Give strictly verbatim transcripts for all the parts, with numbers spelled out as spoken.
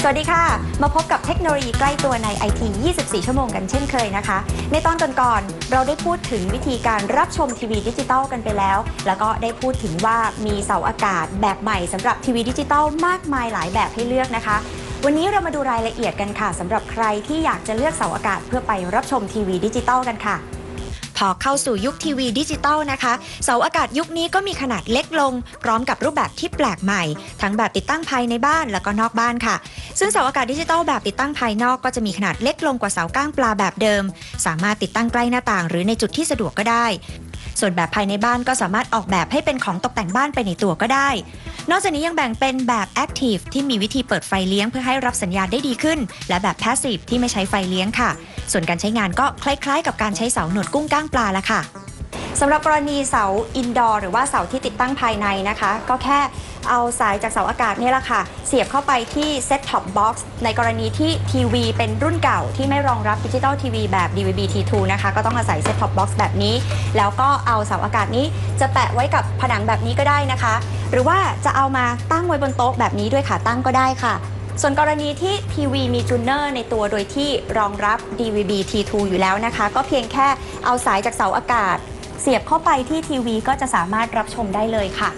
วัสดีค่ะมาพบกับเทคโนโลยีใกล้ตัวใน ไอ ที ยี่สิบสี่ ชั่วโมงกันเช่นเคยนะคะในตอนก่อนๆเราได้พูดถึงวิธีการรับชมทีวีดิจิตอลกันไปแล้วแล้วก็ได้พูดถึงว่ามีเสาอากาศแบบใหม่สำหรับทีวีดิจิตอลมากมายหลายแบบให้เลือกนะคะวันนี้เรามาดูรายละเอียดกันค่ะสำหรับใครที่อยากจะเลือกเสาอากาศเพื่อไปรับชมทีวีดิจิตอลกันค่ะพอเข้าสู่ยุคทีวีดิจิตอลนะคะเสาอากาศยุคนี้ก็มีขนาดเล็กลงพร้อมกับรูปแบบที่แปลกใหม่ทั้งแบบติดตั้งภายในบ้านแล้วก็นอกบ้านค่ะซึ่งเสาอากาศดิจิตอลแบบติดตั้งภายนอกก็จะมีขนาดเล็กลงกว่าเสาก้างปลาแบบเดิมสามารถติดตั้งใกล้หน้าต่างหรือในจุดที่สะดวกก็ได้ส่วนแบบภายในบ้านก็สามารถออกแบบให้เป็นของตกแต่งบ้านไปในตัวก็ได้นอกจากนี้ยังแบ่งเป็นแบบ Active ที่มีวิธีเปิดไฟเลี้ยงเพื่อให้รับสัญญาณได้ดีขึ้นและแบบ Passive ที่ไม่ใช้ไฟเลี้ยงค่ะส่วนการใช้งานก็คล้ายๆกับการใช้เสาหนวดกุ้งก้างปลาละค่ะสำหรับกรณีเสาอินดอร์หรือว่าเสาที่ติดตั้งภายในนะคะก็แค่เอาสายจากเสาอากาศนี่แหละค่ะเสียบเข้าไปที่ Set Top Box ในกรณีที่ทีวีเป็นรุ่นเก่าที่ไม่รองรับดิจิตอลทีวีแบบ ดี วี บี ที ทู นะคะก็ต้องอาศัย Set Top Box แบบนี้แล้วก็เอาเสาอากาศนี้จะแปะไว้กับผนังแบบนี้ก็ได้นะคะหรือว่าจะเอามาตั้งไว้บนโต๊ะแบบนี้ด้วยขาตั้งก็ได้ค่ะส่วนกรณีที่ทีวีมีจูเนอร์ในตัวโดยที่รองรับ ดี วี บี ที ทู อยู่แล้วนะคะก็เพียงแค่เอาสายจากเสาอากาศเสียบเข้าไปที่ทีวีก็จะสามารถรับชมได้เลยค่ะ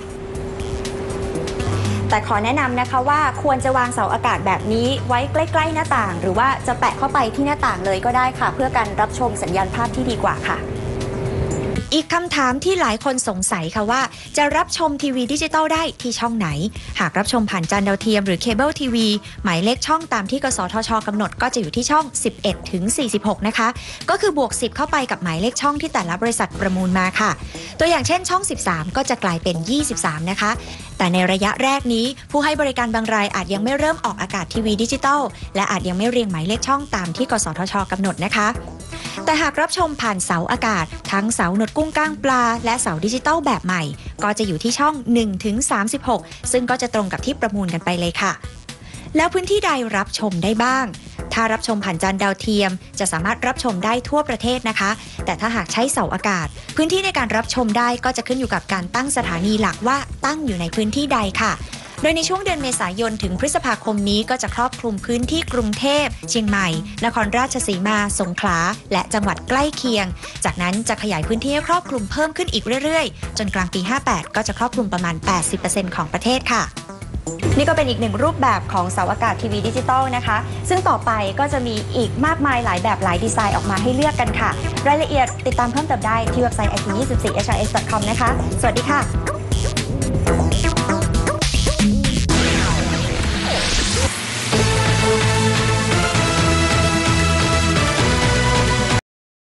แต่ขอแนะนำนะคะว่าควรจะวางเสาอากาศแบบนี้ไว้ใกล้ๆหน้าต่างหรือว่าจะแปะเข้าไปที่หน้าต่างเลยก็ได้ค่ะเพื่อการรับชมสัญญาณภาพที่ดีกว่าค่ะอีกคำถามที่หลายคนสงสัยค่ะว่าจะรับชมทีวีดิจิตอลได้ที่ช่องไหนหากรับชมผ่านจานดาวเทียมหรือเคเบิลทีวีหมายเลขช่องตามที่กสทช.กำหนดก็จะอยู่ที่ช่อง สิบเอ็ดถึงสี่สิบหก นะคะก็คือบวกสิบเข้าไปกับหมายเลขช่องที่แต่ละบริษัทประมูลมาค่ะตัวอย่างเช่นช่องสิบสามก็จะกลายเป็นยี่สิบสามนะคะแต่ในระยะแรกนี้ผู้ให้บริการบางรายอาจยังไม่เริ่มออกอากาศทีวีดิจิตอลและอาจยังไม่เรียงหมายเลขช่องตามที่กสทช.กำหนดนะคะแต่หากรับชมผ่านเสาอากาศทั้งเสาหนวดกุ้งก้างปลาและเสาดิจิตอลแบบใหม่ก็จะอยู่ที่ช่อง หนึ่งถึงสามสิบหก ซึ่งก็จะตรงกับที่ประมูลกันไปเลยค่ะแล้วพื้นที่ใดรับชมได้บ้างถ้ารับชมผ่านจานดาวเทียมจะสามารถรับชมได้ทั่วประเทศนะคะแต่ถ้าหากใช้เสาอากาศพื้นที่ในการรับชมได้ก็จะขึ้นอยู่กับการตั้งสถานีหลักว่าตั้งอยู่ในพื้นที่ใดค่ะโดยในช่วงเดือนเมษายนถึงพฤษภาคมนี้ก็จะครอบคลุมพื้นที่กรุงเทพเชียงใหม่นครราชสีมาสงขลาและจังหวัดใกล้เคียงจากนั้นจะขยายพื้นที่ให้ครอบคลุมเพิ่มขึ้นอีกเรื่อยๆจนกลางปีห้าแปดก็จะครอบคลุมประมาณ แปดสิบเปอร์เซ็นต์ ของประเทศค่ะนี่ก็เป็นอีกหนึ่งรูปแบบของเสาอากาศทีวีดิจิตอลนะคะซึ่งต่อไปก็จะมีอีกมากมายหลายแบบหลายดีไซน์ออกมาให้เลือกกันค่ะรายละเอียดติดตามเพิ่มเติมได้ที่เว็บไซต์ ไอ ที ยี่สิบสี่ เอช อาร์ เอส ดอท คอม นะคะสวัสดีค่ะ